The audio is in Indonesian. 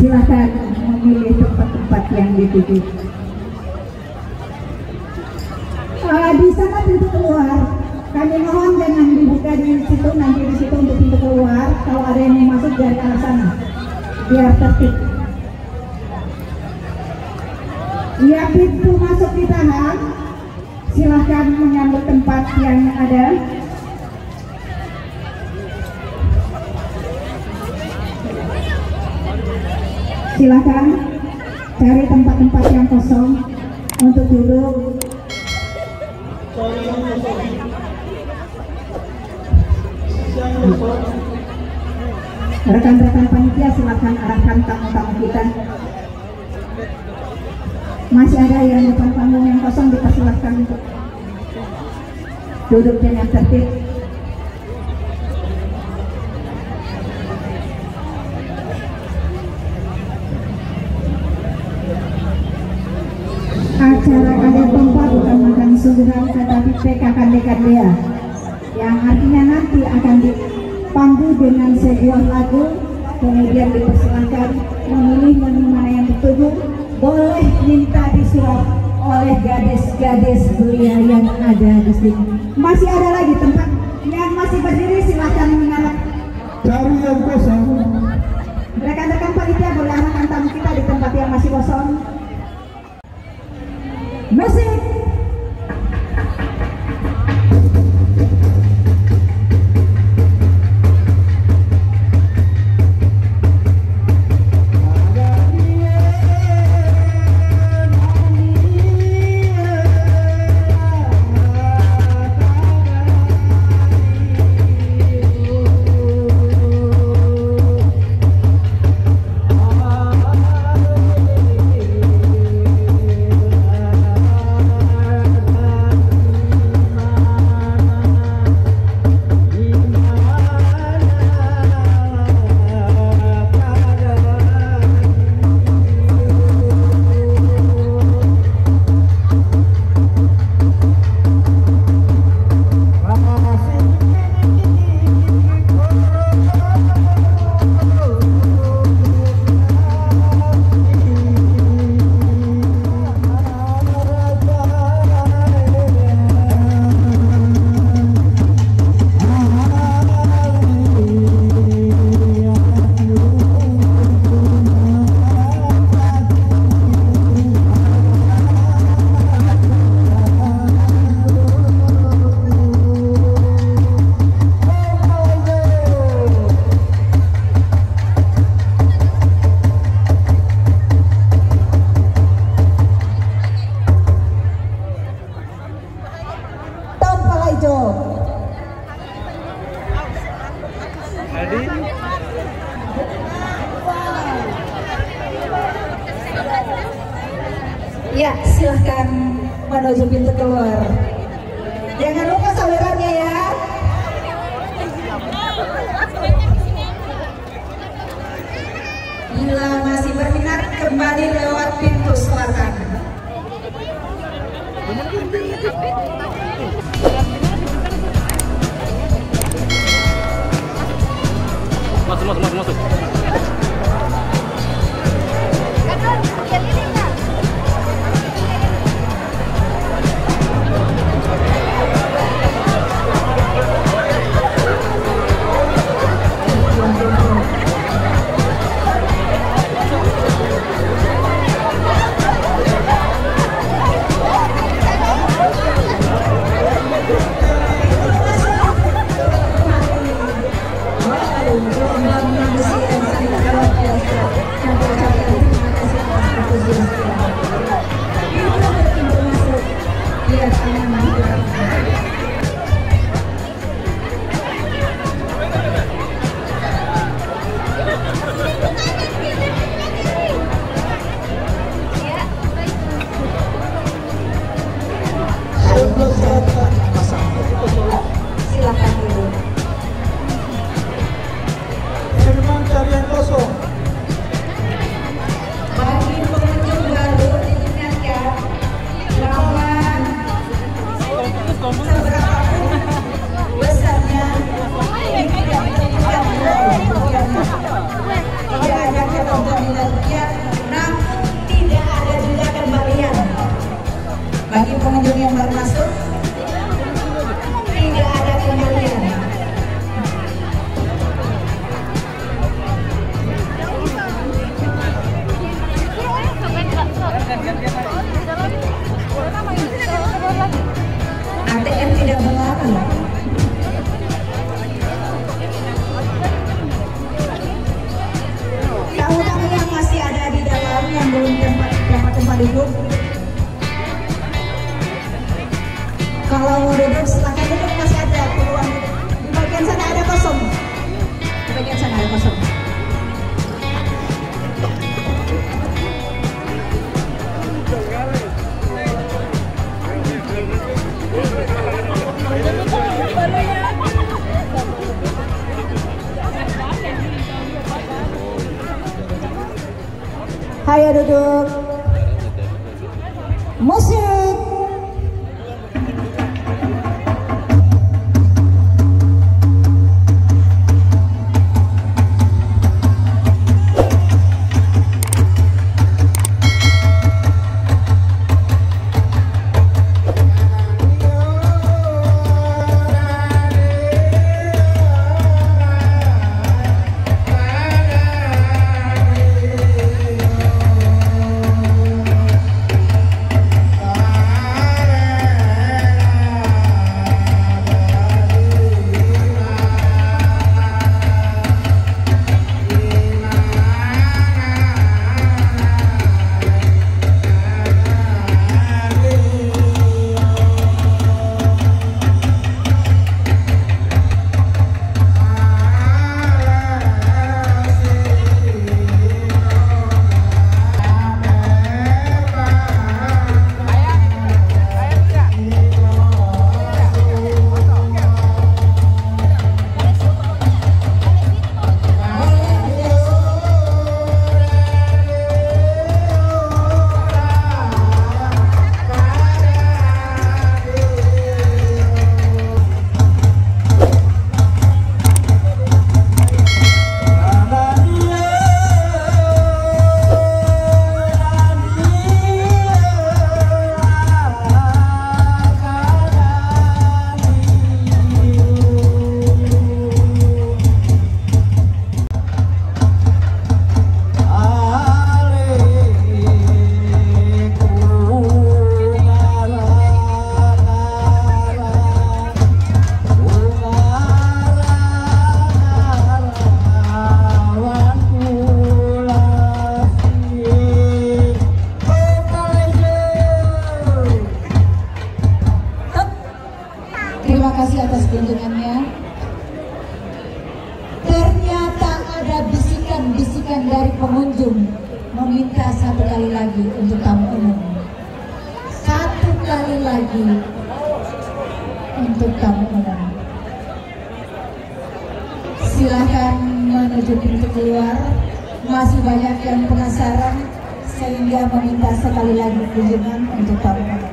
Silakan memilih tempat-tempat yang dituju. Di sana pintu keluar, kami mohon jangan dibuka di situ, nanti di situ untuk pintu keluar. Kalau ada yang mau masuk dari arah sana, biar tertib. Ya, pintu masuk ditahan. Silahkan menyambut tempat yang ada. Silahkan cari tempat-tempat yang kosong untuk duduk. Rekan-rekan panitia silahkan arahkan tamu-tamu kita. Masih ada yang depan panggung yang kosong, dipersilahkan untuk duduk dengan tertib. Acara Kadek Pompa bukan makan suguhan, tetapi PKK Dekadea, yang artinya nanti akan dipandu dengan sebuah lagu, kemudian dipersilahkan memilih menu mana yang dituju. Boleh minta disuap oleh gadis-gadis belia yang ada di sini. Masih ada lagi tempat yang masih berdiri, silahkan mengarah cari yang kosong. Rekan-rekan panitia boleh arahkan tamu kita di tempat yang masih kosong. Musik. Ya, silahkan menuju pintu keluar. Jangan lupa sawerannya ya. Bila masih berminat, kembali lewat pintu selatan. Masuk. Wow, Tamu-tamu yang masih ada di dalam yang belum tempat duduk, kalau mau duduk silakan duduk, masih ada peluang. Di bagian sana ada kosong. Di bagian sana ada kosong. Ayo duduk. Musik. Terima kasih atas kunjungannya. Ternyata ada bisikan-bisikan dari pengunjung meminta satu kali lagi untuk tamu umum. Satu kali lagi untuk tamu umum. Silahkan menuju pintu keluar. Masih banyak yang penasaran sehingga meminta sekali lagi kunjungan untuk tamu umum.